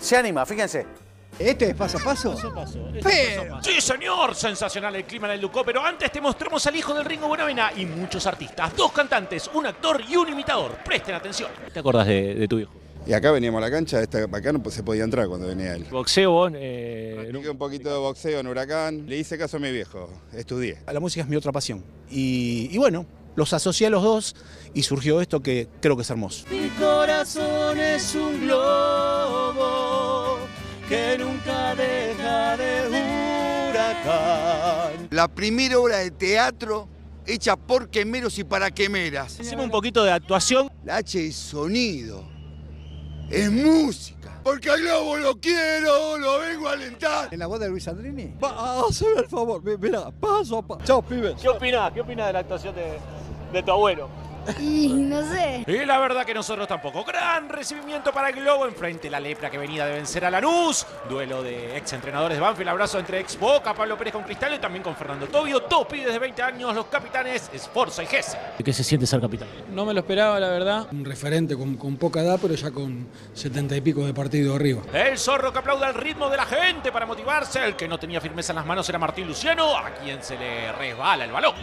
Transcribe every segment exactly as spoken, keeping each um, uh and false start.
Se anima, fíjense. ¿Este es paso a paso? Paso a paso. Este es paso a paso. Sí, señor. Sensacional el clima en el Ducó. Pero antes te mostramos al hijo del Ringo Buenavena y muchos artistas. Dos cantantes, un actor y un imitador. Presten atención. ¿Qué te acordás de, de tu hijo? Y acá veníamos a la cancha, esta, acá no se podía entrar cuando venía él. Boxeo, vos, eh, Practiqué un poquito de boxeo en Huracán, le hice caso a mi viejo, estudié. La música es mi otra pasión. Y, y bueno, los asocié a los dos y surgió esto que creo que es hermoso. Mi corazón es un globo que nunca deja de huracán. La primera obra de teatro hecha por quemeros y para quemeras. Hacemos un poquito de actuación. La H es sonido, es música. Porque al globo lo quiero, lo vengo a alentar. ¿En la voz de Luis Sandrini? Va, hazme el favor, mira, paso a paso. Chao, pibes. ¿Qué opinás? ¿Qué opinás de la actuación de, de tu abuelo? Y no sé. Y la verdad que nosotros tampoco. Gran recibimiento para el Globo enfrente de la Lepra que venía de vencer a Lanús. Duelo de ex entrenadores de Banfield. Abrazo entre ex Boca, Pablo Pérez con Cristal y también con Fernando Tobio. Dos pibes de veinte años, los capitanes Esforza y Gese. ¿Qué se siente ser capitán? No me lo esperaba, la verdad. Un referente con, con poca edad, pero ya con setenta y pico de partido arriba. El zorro que aplaude al ritmo de la gente para motivarse. El que no tenía firmeza en las manos era Martín Luciano, a quien se le resbala el balón.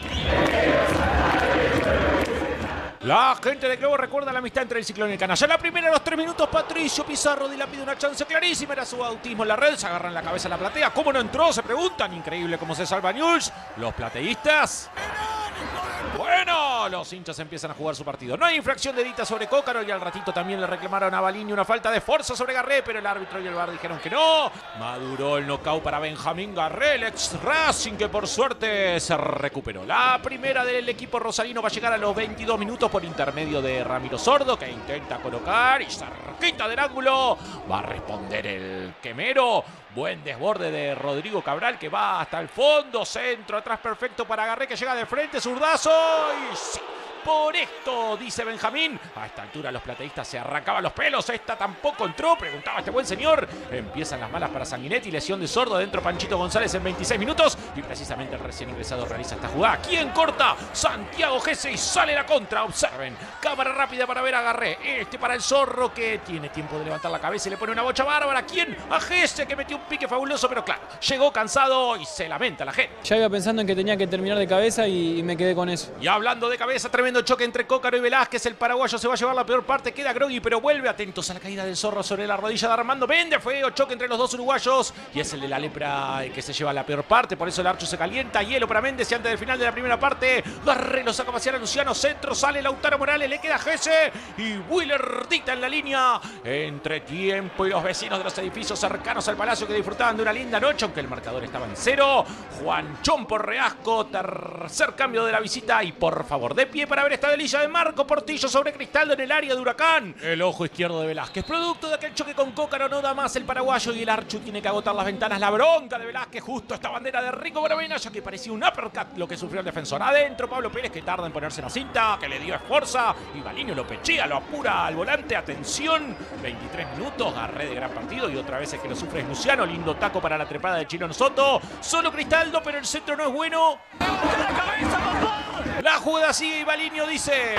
La gente de Globo recuerda la amistad entre el Ciclón y el Canalla. La primera a los tres minutos, Patricio Pizarro dilapida una chance clarísima. Era su bautismo en la red. Se agarran la cabeza a la platea. ¿Cómo no entró? Se preguntan. Increíble cómo se salva Newell's. Los plateístas. Bueno, los hinchas empiezan a jugar su partido. No hay infracción de Dita sobre Cócaro y al ratito también le reclamaron a Balini una falta de fuerza sobre Garré, pero el árbitro y el V A R dijeron que no. Maduró el knockout para Benjamín Garré, el ex Racing, que por suerte se recuperó. La primera del equipo rosarino va a llegar a los veintidós minutos por intermedio de Ramiro Sordo, que intenta colocar y cerquita del ángulo va a responder el quemero. Buen desborde de Rodrigo Cabral que va hasta el fondo. Centro atrás perfecto para Garré que llega de frente. Zurdazo y sí. Por esto, dice Benjamín. A esta altura los plateístas se arrancaban los pelos. Esta tampoco entró, preguntaba este buen señor. Empiezan las malas para Sanguinetti. Lesión de Sordo dentro Panchito González en veintiséis minutos. Y precisamente el recién ingresado realiza esta jugada. ¿Quién corta? Santiago Gese y sale la contra. Observen. Cámara rápida para ver a Garré. Este para el zorro que tiene tiempo de levantar la cabeza y le pone una bocha bárbara. ¿Quién? A Gese que metió un pique fabuloso, pero claro, llegó cansado y se lamenta la gente. Ya iba pensando en que tenía que terminar de cabeza y, y me quedé con eso. Y hablando de cabeza, tremendo choque entre Cócaro y Velázquez. El paraguayo se va a llevar la peor parte. Queda groggy, pero vuelve. Atentos a la caída del zorro sobre la rodilla de Armando Méndez. Fue choque entre los dos uruguayos. Y es el de la Lepra el que se lleva la peor parte. Por eso el Archo se calienta. Hielo para Méndez. Y antes del final de la primera parte, Garré lo saca a pasear a Luciano. Centro, sale Lautaro Morales. Le queda Gese. Y Willer Dita en la línea. Entre tiempo y los vecinos de los edificios cercanos al palacio que disfrutaban de una linda noche. Aunque el marcador estaba en cero. Juanchón por Reasco. Tercer cambio de la visita. Y por favor, de pie para ver esta delicia de Marco Portillo sobre Cristaldo en el área de Huracán. El ojo izquierdo de Velázquez. Producto de aquel choque con Cócaro no da más el paraguayo y el Archu tiene que agotar las ventanas. La bronca de Velázquez. Justo esta bandera de Rico Buenavena, ya que parecía un uppercut lo que sufrió el defensor. Adentro Pablo Pérez que tarda en ponerse en la cinta, que le dio esfuerza. Y Balini lo pechea, lo apura al volante. Atención. veintitrés minutos. Garré de gran partido y otra vez el que lo sufre es Luciano. Lindo taco para la trepada de Chilón Soto. Solo Cristaldo, pero el centro no es bueno. La jugada sigue y Balinio dice...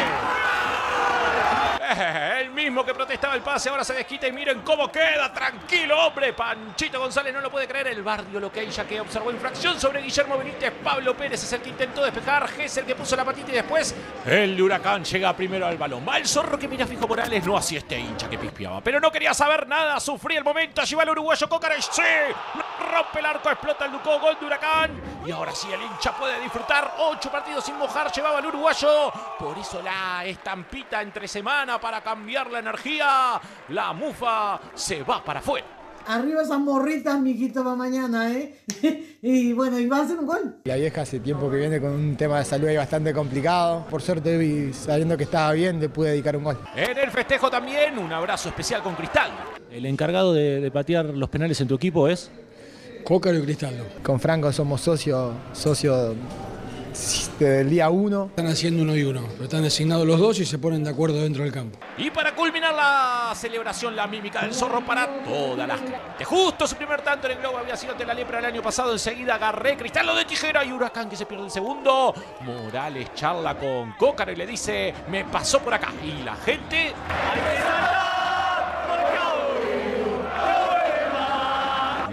Eh, el mismo que protestaba el pase ahora se desquita y miren cómo queda. Tranquilo, hombre. Panchito González no lo puede creer. El barrio lo que ya que observó infracción sobre Guillermo Benítez. Pablo Pérez es el que intentó despejar. Gese el que puso la patita y después el de Huracán llega primero al balón. Va el zorro que mira fijo Morales. No así este hincha que pispeaba. Pero no quería saber nada. Sufría el momento. Allí va el uruguayo Cócaro. Sí. Rompe el arco. Explota el Ducó. Gol de Huracán. Y ahora sí el hincha puede disfrutar. Ocho partidos sin mojar. Llevaba el uruguayo. Por eso la estampita entre semana para cambiar la energía. La mufa se va para afuera. Arriba esas morritas, mijito, para mañana, ¿eh? Y bueno, y va a hacer un gol. La vieja hace tiempo que viene con un tema de salud ahí bastante complicado. Por suerte, y sabiendo que estaba bien, le pude dedicar un gol. En el festejo también, un abrazo especial con Cristal. El encargado de, de patear los penales en tu equipo es... Cócaro y Cristaldo. Con Franco somos socios socio desde el día uno. Están haciendo uno y uno, pero están designados los dos y se ponen de acuerdo dentro del campo. Y para culminar la celebración, la mímica del zorro para todas las gente. Justo su primer tanto en el Globo había sido ante la Lepra el año pasado. Enseguida Garré, Cristaldo de tijera y Huracán que se pierde el segundo. Morales charla con Cócaro y le dice, me pasó por acá. Y la gente...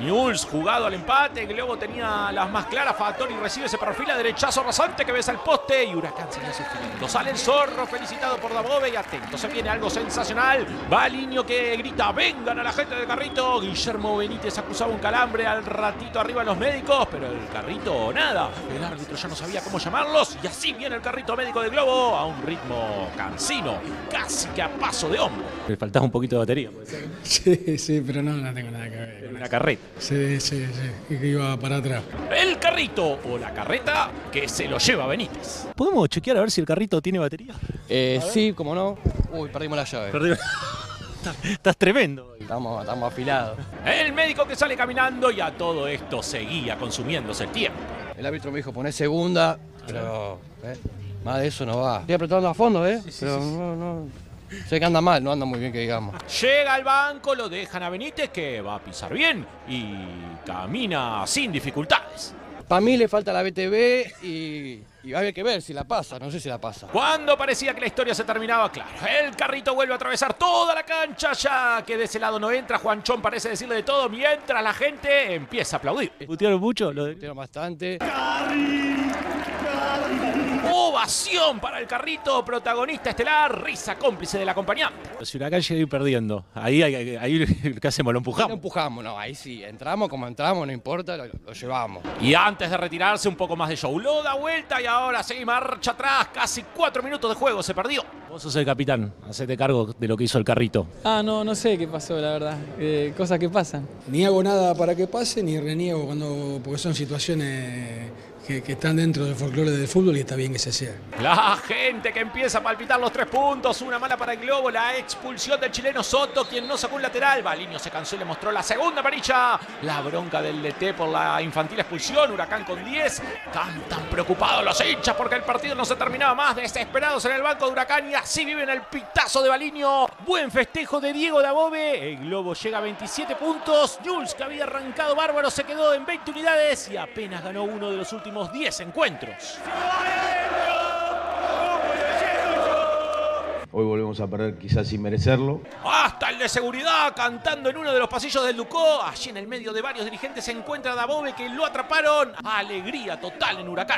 Newell's jugado al empate. Globo tenía las más claras. Fattori recibe ese perfil, derechazo rasante que besa el poste. Y Huracán sigue sufriendo. Sale el Zorro, felicitado por Dabove. Y atento, se viene algo sensacional. Baliño que grita: vengan a la gente del Carrito. Guillermo Benítez acusaba un calambre al ratito arriba de los médicos. Pero el Carrito nada. El árbitro ya no sabía cómo llamarlos. Y así viene el carrito médico de Globo a un ritmo cansino. Casi que a paso de hombro. Le faltás un poquito de batería, puede ser. Sí, sí, pero no, no tengo nada que ver. Era una carreta. Sí, sí, sí. Y que iba para atrás. El carrito o la carreta que se lo lleva Benítez. ¿Podemos chequear a ver si el carrito tiene batería? Eh, sí, cómo no. Uy, perdimos la llave. Perdimos. Estás tremendo. Estamos, estamos afilados. El médico que sale caminando y a todo esto seguía consumiéndose el tiempo. El árbitro me dijo poner segunda, pero ¿eh? más de eso no va. Estoy apretando a fondo, ¿eh? Sí, sí, pero sí, sí. no, no. Sé que anda mal, no anda muy bien que digamos. Llega al banco, lo dejan a Benítez que va a pisar bien y camina sin dificultades. Para mí le falta la B T V y, y va a haber que ver si la pasa, no sé si la pasa. Cuando parecía que la historia se terminaba, claro, el carrito vuelve a atravesar toda la cancha, ya que de ese lado no entra. Juanchón parece decirle de todo mientras la gente empieza a aplaudir. ¿Putearon mucho? Lo de... Putearon bastante. Ovación para el carrito, protagonista estelar, risa cómplice del acompañante. Si Huracán llega a ir perdiendo, ahí, ahí, ahí ¿qué hacemos? ¿Lo empujamos? No empujamos, no, ahí sí, entramos como entramos, no importa, lo, lo llevamos. Y antes de retirarse, un poco más de show. Lo da vuelta y ahora sí, marcha atrás, casi cuatro minutos de juego, se perdió. Vos sos el capitán, hacete cargo de lo que hizo el carrito. Ah, no, no sé qué pasó, la verdad, eh, cosas que pasan. Ni hago nada para que pase, ni reniego cuando, porque son situaciones que, que están dentro del folclore del fútbol y está bien que se sea. La gente que empieza a palpitar los tres puntos, una mala para el Globo, la expulsión del chileno Soto, quien no sacó un lateral. Baliño se cansó y le mostró la segunda amarilla. La bronca del D T por la infantil expulsión. Huracán con diez. Tan, tan preocupados los hinchas porque el partido no se terminaba más. Desesperados en el banco de Huracán y así viven el pitazo de Baliño. Buen festejo de Diego Dabove. El Globo llega a veintisiete puntos. Newell's, que había arrancado bárbaro, se quedó en veinte unidades y apenas ganó uno de los últimos diez encuentros. Hoy volvemos a perder quizás sin merecerlo. Hasta el de seguridad cantando en uno de los pasillos del Ducó. Allí en el medio de varios dirigentes se encuentra Dabove, que lo atraparon. Alegría total en Huracán.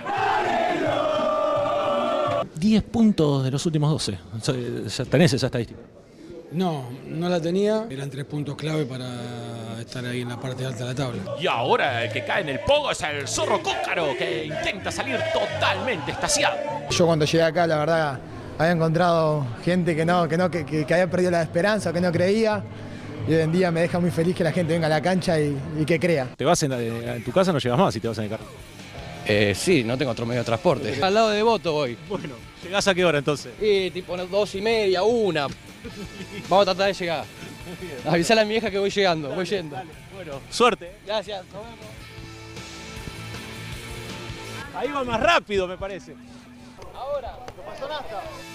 diez puntos de los últimos doce. ¿Ya tenés esa estadística? No, no la tenía. Eran tres puntos clave para estar ahí en la parte alta de la tabla. Y ahora el que cae en el pogo es el Zorro Cócaro, que intenta salir totalmente extasiado. Yo cuando llegué acá, la verdad, había encontrado gente que no, que no, que, que, que había perdido la esperanza, que no creía. Y hoy en día me deja muy feliz que la gente venga a la cancha y, y que crea. ¿Te vas en, en tu casa? No llegas más si te vas en el carro. Eh, sí, no tengo otro medio de transporte. Al lado de Devoto voy. Bueno, ¿llegás a qué hora entonces? Sí, tipo dos y media, una. Vamos a tratar de llegar. Avisale a mi vieja que voy llegando, dale, voy yendo. Dale. Bueno, suerte. Gracias, nos vemos. Ahí va más rápido, me parece. Ahora, no pasó nada.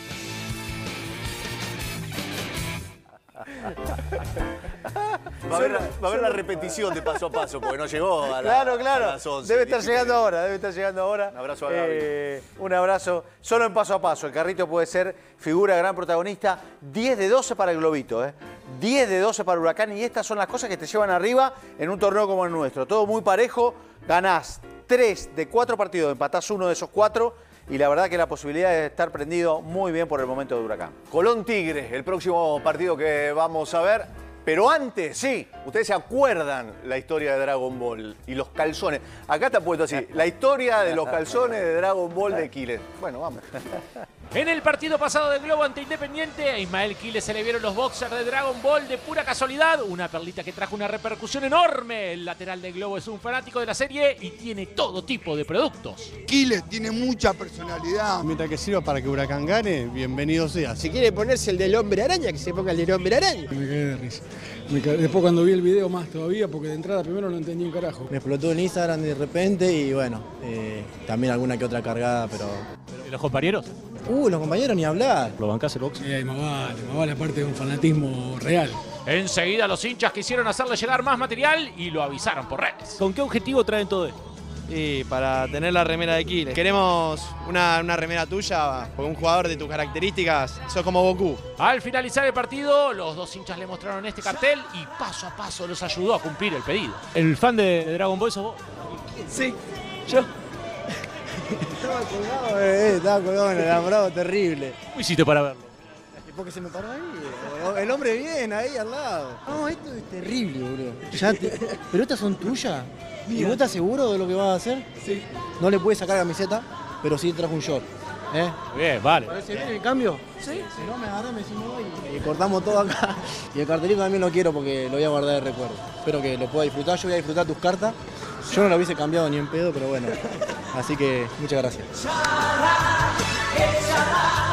Va a, haber, va a haber la repetición de paso a paso, porque no llegó a, la, claro, claro. a las once. Debe estar llegando ahora, debe estar llegando ahora. Un abrazo a Gaby. Eh, un abrazo. Solo en paso a paso. El carrito puede ser figura, gran protagonista. diez de doce para el Globito, ¿eh? diez de doce para Huracán. Y estas son las cosas que te llevan arriba en un torneo como el nuestro. Todo muy parejo. Ganás tres de cuatro partidos, empatás uno de esos cuatro. Y la verdad que la posibilidad de estar prendido muy bien por el momento de Huracán. Colón Tigre, el próximo partido que vamos a ver. Pero antes, sí, ustedes se acuerdan la historia de Dragon Ball y los calzones. Acá está puesto así, la historia de los calzones de Dragon Ball de Quiles. Bueno, vamos. En el partido pasado de Globo ante Independiente, a Ismael Quiles se le vieron los boxers de Dragon Ball de pura casualidad. Una perlita que trajo una repercusión enorme. El lateral de Globo es un fanático de la serie y tiene todo tipo de productos. Quiles tiene mucha personalidad. Mientras que sirva para que Huracán gane, bienvenido sea. Si quiere ponerse el del hombre araña, que se ponga el del hombre araña. Me cagué de risa. Me cagué. Después cuando vi el video más todavía, porque de entrada primero no entendí un carajo. Me explotó en Instagram de repente y bueno, eh, también alguna que otra cargada, pero... ¿Y los compañeros? Uh, los compañeros ni hablar. ¿Lo bancás el box? Sí, más vale, más vale, aparte de un fanatismo real. Enseguida los hinchas quisieron hacerle llegar más material y lo avisaron por redes. ¿Con qué objetivo traen todo esto? Y para tener la remera de Quiles. Queremos una, una remera tuya, porque un jugador de tus características, sos como Goku. Al finalizar el partido, los dos hinchas le mostraron este cartel y paso a paso los ayudó a cumplir el pedido. ¿El fan de, de Dragon Ball sos vos? Sí, yo. Estaba colgado, eh, estaba colgado en el alambrado terrible. ¿Cómo hiciste para verlo? Porque se me paró ahí. El hombre bien, ahí al lado. No, esto es terrible, boludo. Ya te... ¿Pero estas son tuyas? ¿Y vos estás seguro de lo que vas a hacer? Sí. No le puedes sacar camiseta, pero sí trajo un short. ¿Eh? Bien, vale. ¿Parece bien el cambio? Sí. Si no me agarrás, me decimos y... y cortamos todo acá. Y el cartelito también lo quiero porque lo voy a guardar de recuerdo. Espero que lo pueda disfrutar. Yo voy a disfrutar tus cartas. Yo no lo hubiese cambiado ni en pedo, pero bueno. Así que muchas gracias.